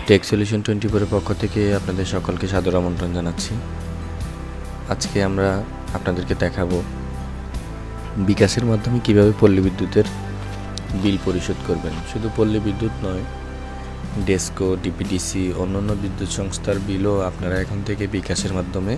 Take solution 24 এর পক্ষ থেকে আপনাদের সকলকে সাদর আমন্ত্রণ জানাচ্ছি। আজকে আমরা আপনাদেরকে দেখাবো বিকাশের মাধ্যমে কিভাবে পল্লী বিদ্যুতের বিল পরিশোধ করবেন। শুধু পল্লী বিদ্যুৎ নয়, ডেস্কো, ডিপিডিসি, অন্যান্য বিদ্যুৎ সংস্থার বিলও আপনারা এখন থেকে বিকাশের মাধ্যমে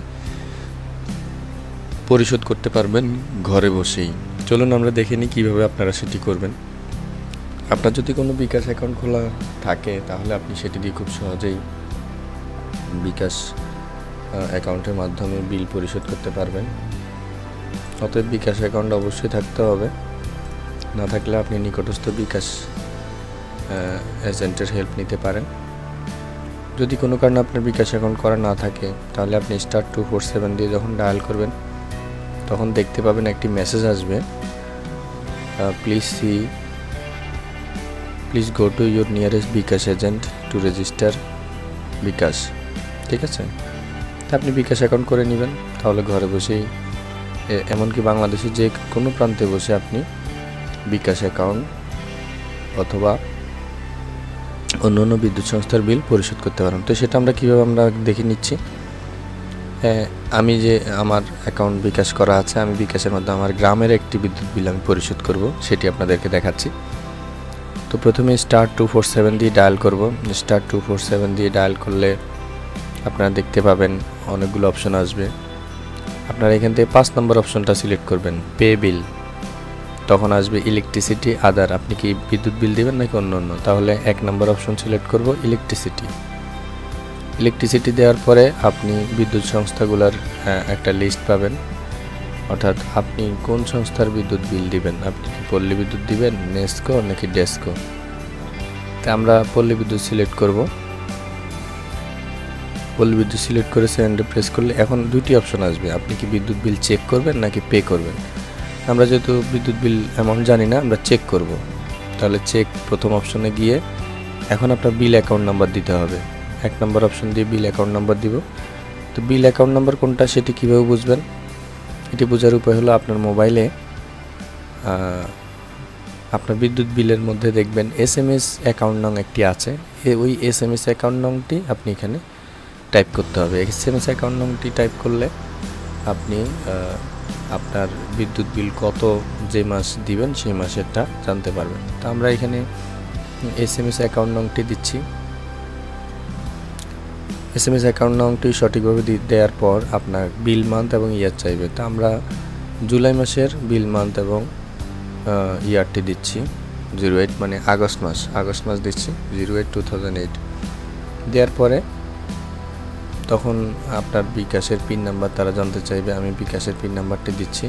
পরিশোধ করতে পারবেন ঘরে বসেই। চলুন আমরা দেখে নিই কীভাবে আপনারা সেটি করবেন। আপনার যদি কোনো বিকাশ অ্যাকাউন্ট খোলা থাকে তাহলে আপনি সেটি দিয়ে খুব সহজেই বিকাশ অ্যাকাউন্টের মাধ্যমে বিল পরিশোধ করতে পারবেন। অতএব বিকাশ অ্যাকাউন্ট অবশ্যই থাকতে হবে, না থাকলে আপনি নিকটস্থ বিকাশ এজেন্টের হেল্প নিতে পারেন। যদি কোনো কারণে আপনার বিকাশ অ্যাকাউন্ট করা না থাকে তাহলে আপনি *247 দিয়ে যখন ডায়াল করবেন তখন দেখতে পাবেন একটি মেসেজ আসবে, please go to your nearest bKash agent to register bKash. ঠিক আছে, তা আপনি বিকাশ অ্যাকাউন্ট করে নেবেন, তাহলে ঘরে বসেই এমনকি বাংলাদেশের যে কোনো প্রান্তে বসে আপনি বিকাশ অ্যাকাউন্ট অথবা অন্য বিদ্যুৎ সংস্থার বিল পরিশোধ করতে পারেন। তো সেটা আমরা কীভাবে দেখে নিচ্ছি। আমি যে আমার অ্যাকাউন্ট বিকাশ করা আছে, আমি বিকাশের মাধ্যমে আমার গ্রামের একটি বিদ্যুৎ বিল আমি পরিশোধ করব, সেটি আপনাদেরকে দেখাচ্ছি। তো প্রথমে *247 দিয়ে ডায়াল করব। *247 দিয়ে ডায়াল করলে আপনারা দেখতে পাবেন অনেকগুলো অপশন আসবে। আপনারা এখান থেকে 5 নম্বর অপশনটা সিলেক্ট করবেন, পে বিল। তখন আসবে ইলেকট্রিসিটি আদার, আপনি কি বিদ্যুৎ বিল দেবেন নাকি অন্য। তাহলে 1 নম্বর অপশন সিলেক্ট করব, ইলেকট্রিসিটি দেওয়ার পরে আপনি বিদ্যুৎ সংস্থাগুলোর একটা লিস্ট পাবেন, অর্থাৎ আপনি কোন সংস্থার বিদ্যুৎ বিল দিবেন। আপনি কি পল্লী বিদ্যুৎ দিবেন, নেস্কো নাকি ডেস্কো। তা আমরা পল্লী বিদ্যুৎ সিলেক্ট করব। পল্লী বিদ্যুৎ সিলেক্ট করে সেন্ডে প্রেস করলে এখন দুটি অপশন আসবে, আপনি কি বিদ্যুৎ বিল চেক করবেন নাকি পে করবেন। আমরা যেহেতু বিদ্যুৎ বিল অ্যামাউন্ট জানি না, আমরা চেক করব। তাহলে চেক প্রথম অপশনে গিয়ে এখন আপনার বিল অ্যাকাউন্ট নাম্বার দিতে হবে। 1 নম্বর অপশন দিয়ে বিল অ্যাকাউন্ট নাম্বার দিব। তো বিল অ্যাকাউন্ট নাম্বার কোনটা সেটি কীভাবে বুঝবেন, এটি বোঝার উপায় হলো আপনার মোবাইলে আপনার বিদ্যুৎ বিলের মধ্যে দেখবেন SMS অ্যাকাউন্ট নং একটি আছে, ওই SMS অ্যাকাউন্ট নংটি আপনি এখানে টাইপ করতে হবে। SMS অ্যাকাউন্ট নংটি টাইপ করলে আপনি আপনার বিদ্যুৎ বিল কত যে মাস দিবেন সেই মাসেরটা জানতে পারবেন। তো আমরা এখানে SMS অ্যাকাউন্ট নংটি দিচ্ছি। SMS অ্যাকাউন্ট নংটি সঠিকভাবে দেওয়ার পর আপনার বিল মান্থ এবং ইয়ার চাইবে। তো আমরা জুলাই মাসের বিল মান্থ এবং ইয়ারটি দিচ্ছি 08, মানে আগস্ট মাস দিচ্ছি 08/2008। দেওয়ার পরে তখন আপনার বিকাশের পিন নাম্বার তারা জানতে চাইবে, আমি বিকাশের পিন নাম্বারটি দিচ্ছি।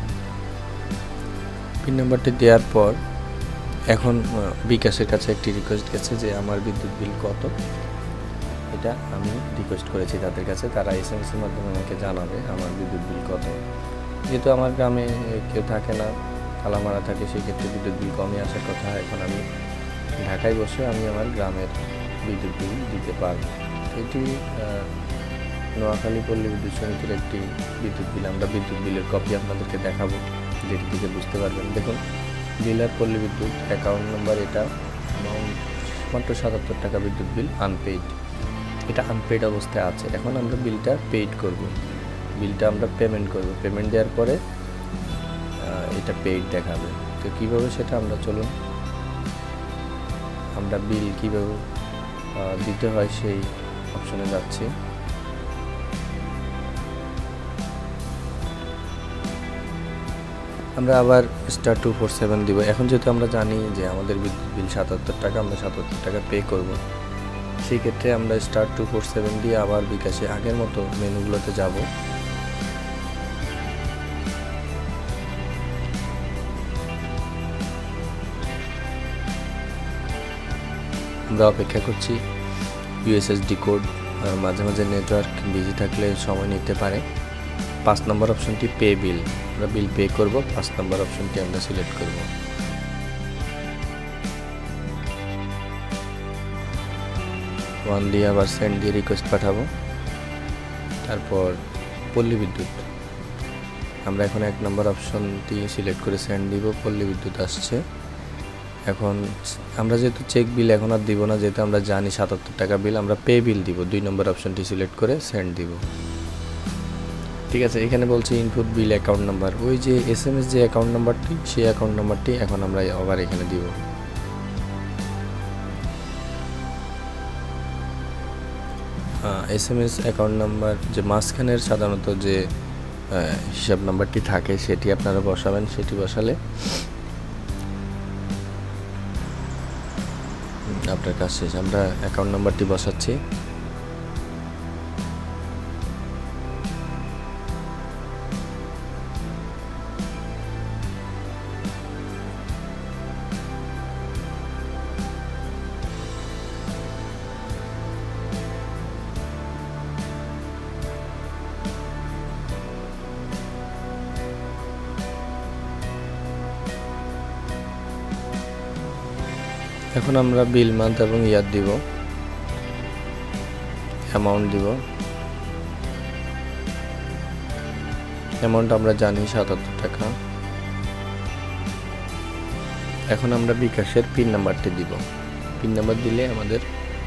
পিন নাম্বারটি দেওয়ার পর এখন বিকাশের কাছে একটি রিকোয়েস্ট গেছে যে আমার বিদ্যুৎ বিল কত, এটা আমি রিকোয়েস্ট করেছি তাদের কাছে। তারা SMS এর মাধ্যমে আমাকে জানাবে আমার বিদ্যুৎ বিল কত। যেহেতু আমার গ্রামে কেউ থাকে না, তালামারা থাকে, সেই ক্ষেত্রে বিদ্যুৎ বিল কমই আসার কথা। এখন আমি ঢাকায় বসে আমি আমার গ্রামের বিদ্যুৎ বিল দিতে পারব। এটি নোয়াখালী পল্লী বিদ্যুৎ সমিতির একটি বিদ্যুৎ বিল। আমরা বিদ্যুৎ বিলের কপি আপনাদেরকে দেখাবো, যেটি থেকে বুঝতে পারবেন। দেখুন, বিলার পল্লী বিদ্যুৎ অ্যাকাউন্ট নাম্বার, এটা মাত্র 77 টাকা বিদ্যুৎ বিল আনপেইড, এটা আনপেইড অবস্থায় আছে। এখন আমরা বিলটা পেইড করব, বিলটা আমরা পেমেন্ট করব। পেমেন্ট দেওয়ার পরে এটা পেইড দেখাবে। তো কীভাবে সেটা আমরা চলুন আমরা বিল কীভাবে দিতে হয় সেই অপশনে যাচ্ছি। আমরা আবার *247 দিব। এখন যেহেতু আমরা জানি যে আমাদের বিদ্যুৎ বিল 77 টাকা, আমরা 77 টাকা পে করব, সেই ক্ষেত্রে আমরা *247 দিয়ে আবার বিকাশে আগের মতো মেনুগুলোতে যাব। আমরা অপেক্ষা করছি, USSD কোড, মাঝে মাঝে নেটওয়ার্ক বিজি থাকলে সময় নিতে পারে। 5 নম্বর অপশনটি পে বিল, আমরা বিল পে করব। 5 নম্বর অপশনটি আমরা সিলেক্ট করব। ওয়ান দিয়ে আবার সেন্ড দিয়ে রিকোয়েস্ট পাঠাবো। তারপর পল্লী বিদ্যুৎ, আমরা এখন 1 নম্বর অপশনটি সিলেক্ট করে সেন্ড দিব। পল্লী বিদ্যুৎ আসছে। এখন আমরা যেহেতু চেক বিল এখন আর দিব না, যেহেতু আমরা জানি 77 টাকা বিল, আমরা পে বিল দিব। 2 নম্বর অপশনটি সিলেক্ট করে সেন্ড দিব। ঠিক আছে, এখানে বলছে ইনপুট বিল অ্যাকাউন্ট নাম্বার, ওই যে SMS যে অ্যাকাউন্ট নাম্বারটি, সেই অ্যাকাউন্ট নাম্বারটি এখন আমরা আবার এখানে দিব। SMS অ্যাকাউন্ট নাম্বার যে মাঝখানের সাধারণত যে হিসাব নাম্বারটি থাকে সেটি আপনারা বসাবেন। সেটি বসালে আপনার কাজ শেষ। আমরা অ্যাকাউন্ট নাম্বারটি বসাচ্ছি। এখন আমরা বিল মান্থ এবং ইয়ার দিব, অ্যামাউন্ট দিব। অ্যামাউন্ট আমরা জানি 77 টাকা। এখন আমরা বিকাশের পিন নাম্বারটি দিব। পিন নাম্বার দিলে আমাদের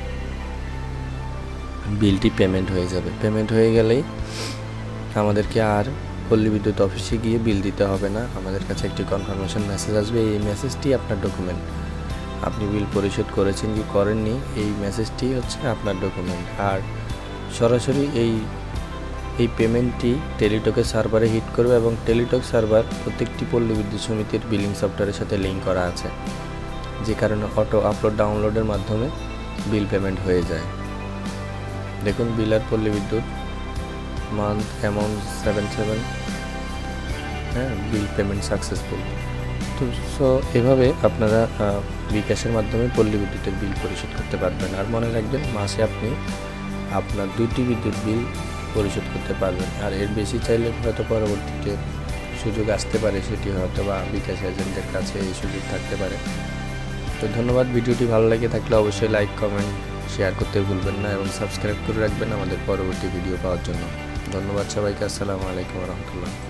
বিলটি পেমেন্ট হয়ে যাবে। পেমেন্ট হয়ে গেলেই আমাদেরকে আর পল্লী বিদ্যুৎ অফিসে গিয়ে বিল দিতে হবে না। আমাদের কাছে একটি কনফার্মেশন মেসেজ আসবে। এই মেসেজটি আপনার ডকুমেন্ট, আপনি বিল পরিশোধ করেছেন কি করেননি, এই মেসেজটি হচ্ছে আপনার ডকুমেন্ট। আর সরাসরি এই পেমেন্টটি টেলিটকের সার্ভারে হিট করবে এবং টেলিটক সার্ভার প্রত্যেকটি পল্লী বিদ্যুৎ সমিতির বিলিং সফটওয়্যারের সাথে লিঙ্ক করা আছে, যে কারণে অটো আপলোড ডাউনলোডের মাধ্যমে বিল পেমেন্ট হয়ে যায়। দেখুন, বিল আর পল্লী বিদ্যুৎ মান্থ অ্যামাউন্ট 77, হ্যাঁ, বিল পেমেন্ট সাকসেসফুল। তো এভাবে আপনারা বিকাশের মাধ্যমে পল্লী বিদ্যুতের বিল পরিশোধ করতে পারবেন। আর মনে রাখবেন, মাসে আপনি আপনার 2টি বিদ্যুৎ বিল পরিশোধ করতে পারবেন। আর এর বেশি চাইলে হয়তো পরবর্তীতে সুযোগ আসতে পারে, সেটি হয়তো বা বিকাশ এজেন্টের কাছে এই সুযোগ থাকতে পারে। তো ধন্যবাদ। ভিডিওটি ভালো লাগে থাকলে অবশ্যই লাইক, কমেন্ট, শেয়ার করতে ভুলবেন না এবং সাবস্ক্রাইব করে রাখবেন আমাদের পরবর্তী ভিডিও পাওয়ার জন্য। ধন্যবাদ সবাইকে। আসসালামু আলাইকুম ওয়া রাহমাতুল্লাহ।